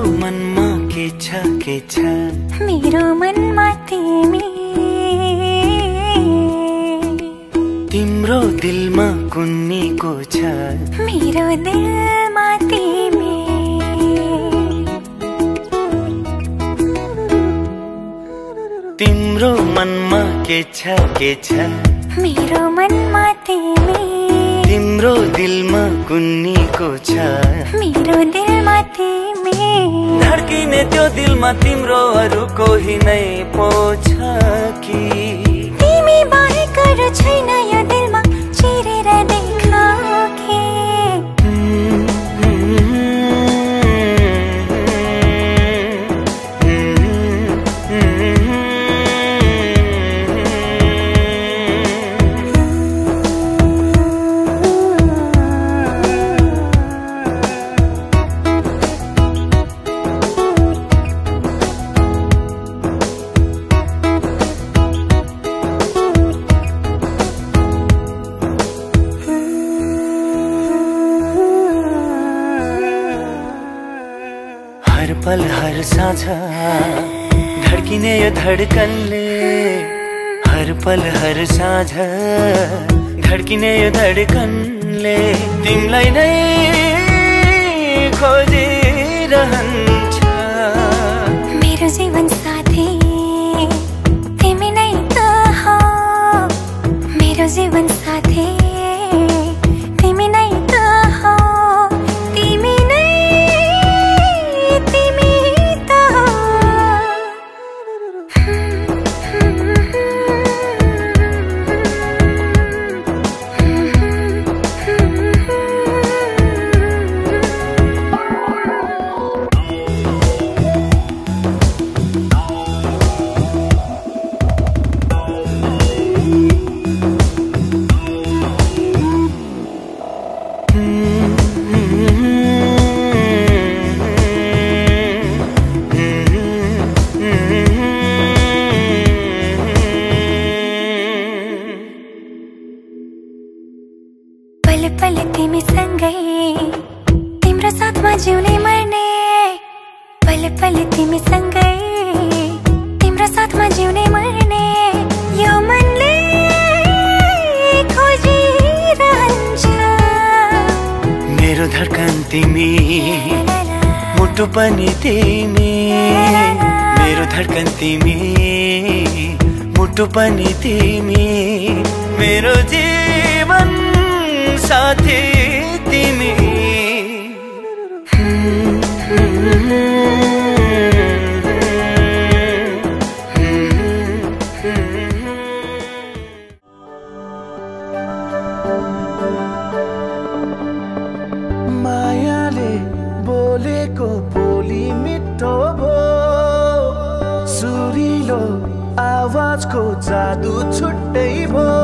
मनमा के छ मेरो मनमा तिमी तिम्रो दिलमा कुन्नीको छ मेरो दिलमा तिमी तिम्रो मनमा के छ मेरो मनमा तिमी तिम्रो दिलमा कुन्नीको छ मेरो दिलमा तिमी धड्किने त्यो दिलमा तिम्रो अरू कोही नै पो छ कि तिमी बाहेक अरू छैन यो दिलमा चिरेर देखाऊ कि हर पल हर साँझ धड्किने यो धड्कनले हर पल हर साँझ धड्किने यो धड्कनले तिमीलाई नै खोजिरहन्छ मेरो जीवन साथी तिमी नै त हो मेरो जीवन साथी तिमी नै त हो तिमी नै पल पल तिमी सँगै तिम्रो साथमा जिउने मर्ने पल पल तिमी सँगै तिम्रो साथमा जिउने मर्ने यो मनले खोजिरहन्छ मेरो धड्कन तिमी मुटु पनि तिमी मेरो धड्कन तिमी मुटु पनि तिमी मेरो जीवन साथी तिमी मायाले बोलेको बोली मिठो भो सुरिलो आवाजको जादु छुट्टै भो